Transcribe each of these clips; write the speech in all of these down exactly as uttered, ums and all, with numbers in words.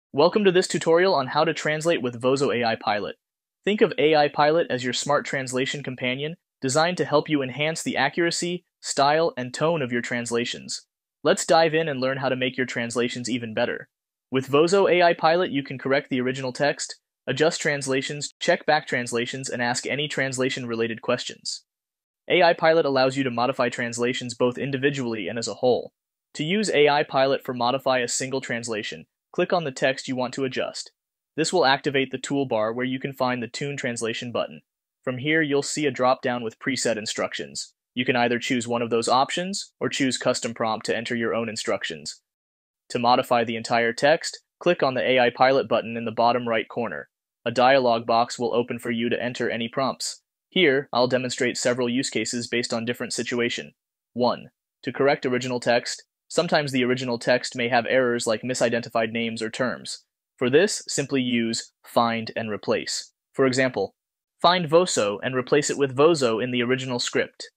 Welcome to this tutorial on how to translate with Vozo A I Pilot. Think of A I Pilot as your smart translation companion, designed to help you enhance the accuracy, style, and tone of your translations. Let's dive in and learn how to make your translations even better. With Vozo A I Pilot, you can correct the original text, adjust translations, check back translations, and ask any translation-related questions. A I Pilot allows you to modify translations both individually and as a whole. To use A I Pilot for modify a single translation, click on the text you want to adjust. This will activate the toolbar where you can find the Tune Translation button. From here, you'll see a drop-down with preset instructions. You can either choose one of those options, or choose Custom Prompt to enter your own instructions. To modify the entire text, click on the A I Pilot button in the bottom right corner. A dialog box will open for you to enter any prompts. Here, I'll demonstrate several use cases based on different situation. one. To correct original text. Sometimes the original text may have errors like misidentified names or terms. For this, simply use find and replace. For example, find Vozo and replace it with Vozo in the original script.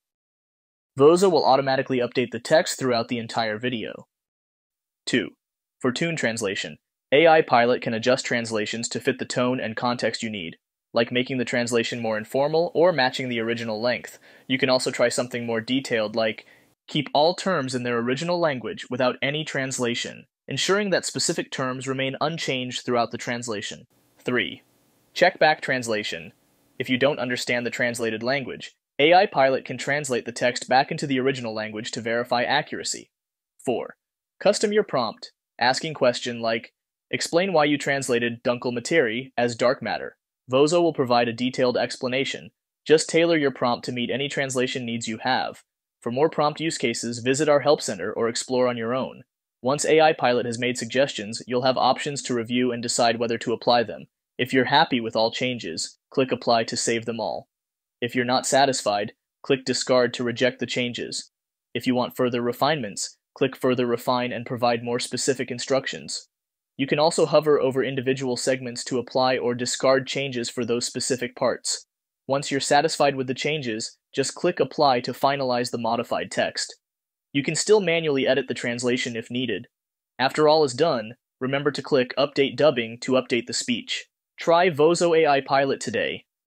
Vozo will automatically update the text throughout the entire video. two. For tune translation, A I Pilot can adjust translations to fit the tone and context you need, like making the translation more informal or matching the original length. You can also try something more detailed like keep all terms in their original language without any translation, ensuring that specific terms remain unchanged throughout the translation. three. Check back translation. If you don't understand the translated language, A I Pilot can translate the text back into the original language to verify accuracy. four. Custom your prompt, asking question like, explain why you translated Dunkel Materi as dark matter. Vozo will provide a detailed explanation. Just tailor your prompt to meet any translation needs you have. For more prompt use cases, visit our help center or explore on your own. Once A I Pilot has made suggestions, you'll have options to review and decide whether to apply them. If you're happy with all changes, click Apply to save them all. If you're not satisfied, click Discard to reject the changes. If you want further refinements, click Further Refine and provide more specific instructions. You can also hover over individual segments to apply or discard changes for those specific parts. Once you're satisfied with the changes, just click Apply to finalize the modified text. You can still manually edit the translation if needed. After all is done, remember to click Update Dubbing to update the speech. Try Vozo A I Pilot today.